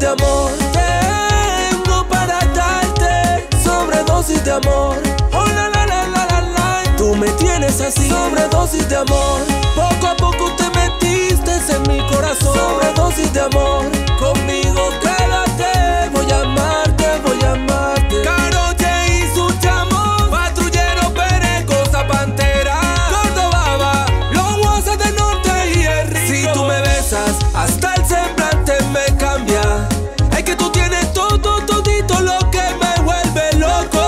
amor. Tengo para darte sobredosis de amor. Oh la la la la la la. Tú me tienes así, sobredosis de amor. Poco a poco te metiste en mi corazón, sobredosis de amor. Conmigo quédate, voy a amarte, voy a amarte. Caroche y su chamo, patrullero, perecosa, pantera, Córdoba, los guases del norte y el rico. Si tú me besas, hasta el semblante me cambia. Es que tú tienes todo, todito lo que me vuelve loco.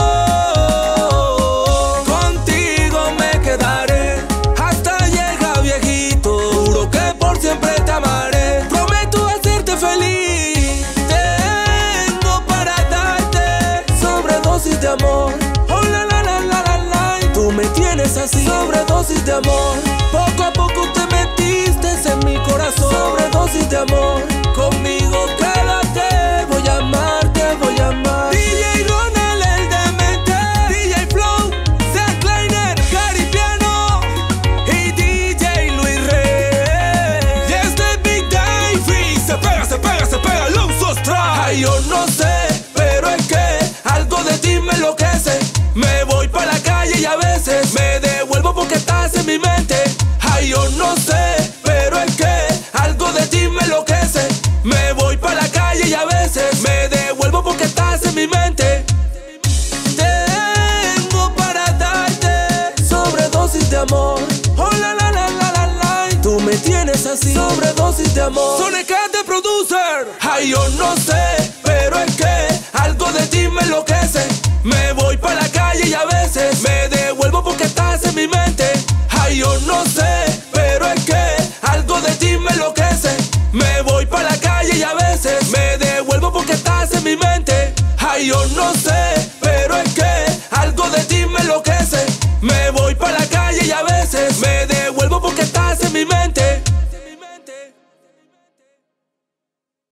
Contigo me quedaré hasta llegar viejito. Juro que por siempre te amaré. Prometo hacerte feliz. Tengo para darte sobredosis de amor. Oh la la la la la la. Tú me tienes así, sobredosis de amor. Poco a poco te metiste en mi corazón, sobredosis de amor. Conmigo quédate, voy a amarte, voy a amarte. DJ Ronald el demente, DJ Flow, Zach Kleiner, Caripiano y DJ Luis Rey. Y este Big Davey se pega, Luxus Track. Ay, yo no sé, pero es que algo de ti me enloquece. Me voy pa' la calle y a veces me devuelvo porque estás en mi mente. Ay, yo no sé, pero es que algo de ti me enloquece. Me voy pa' la calle y a veces me devuelvo porque estás en mi mente. Tengo para darte sobredosis de amor. Oh la la la la la la. Tú me tienes así, sobredosis de amor. Sonecate Producer. Ay, yo no sé, pero es que algo de ti me enloquece. Me voy pa' la calle y a veces me devuelvo porque estás en mi mente. Ay, yo no sé, pero es que algo de ti me enloquece. Me voy pa' la calle y a veces me devuelvo porque estás en mi mente. Ay, yo no sé.